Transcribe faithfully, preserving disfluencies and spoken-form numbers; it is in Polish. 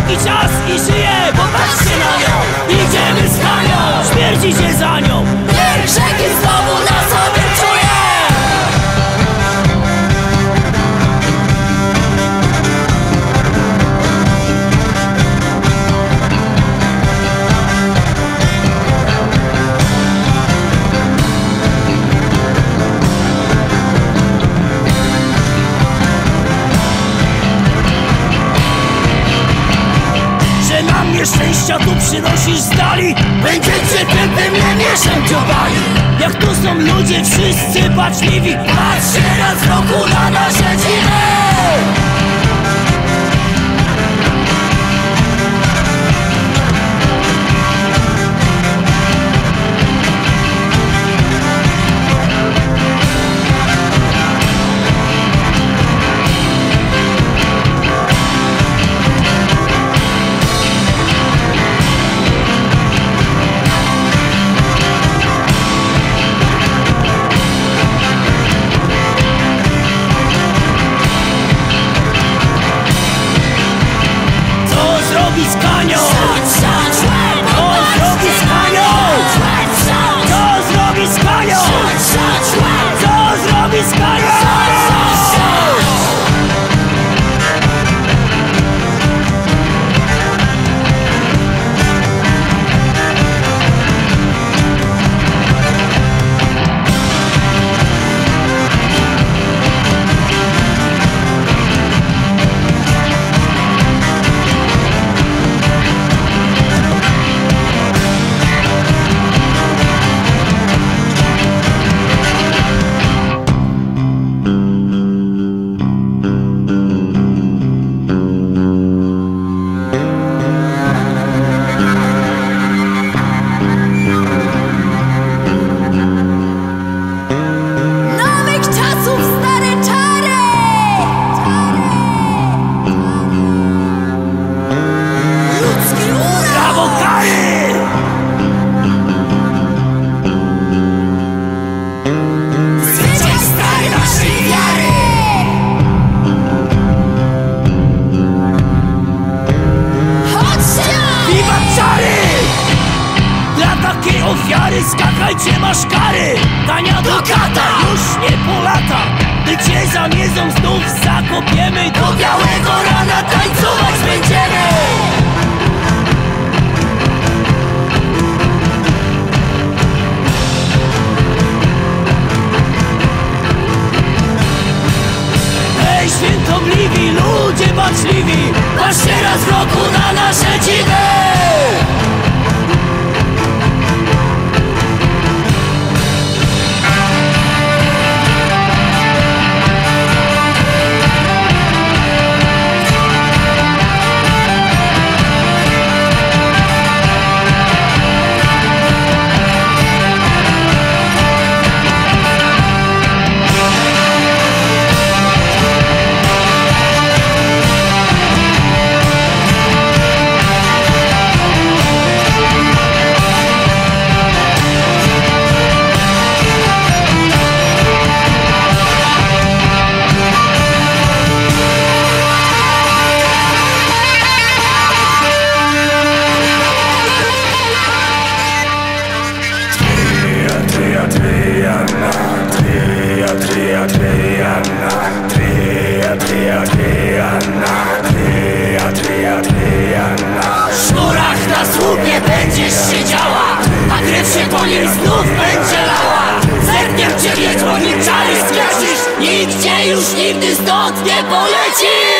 Drogi czas i żyje, popatrzcie na nią. Idziemy z Hanią, śmierdzicie za nią. Niech rzeki znowu na sobie czuje. Nieszczęścia tu przynosisz z dali. Będziecie pięknym niemieszem dziobali. Jak tu są ludzie wszyscy baczliwi. Patrzcie raz w roku na nasze dziwy. Z Hanią! Co zrobi z Hanią? Co zrobi z Hanią? Co zrobi z Hanią? Ofiary, skakajcie, masz kary. Tania do kata, już nie po lata. Gdy cię zamierzą znów zakopiemy. Do białego rana tańcować będziemy. Ej, świętobliwi, ludzie baczliwi. Patrzcie raz w roku na nasze dziwy. W sznurach na słupie będziesz siedziała, a krew się po niej znów będzie lała. Zerkniem cię wiedźmo, nim czary skreślisz. Nigdzie już nigdy stąd nie polecisz.